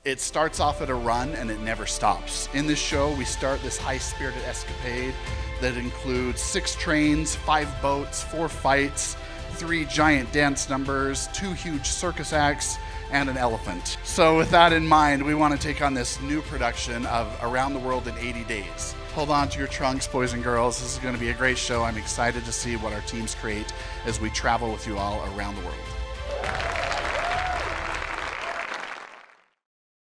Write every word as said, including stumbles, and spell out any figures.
It starts off at a run and it never stops. In this show, we start this high-spirited escapade that includes six trains, five boats, four fights, three giant dance numbers, two huge circus acts, and an elephant. So with that in mind, we want to take on this new production of Around the World in eighty days. Hold on to your trunks, boys and girls. This is going to be a great show. I'm excited to see what our teams create as we travel with you all around the world.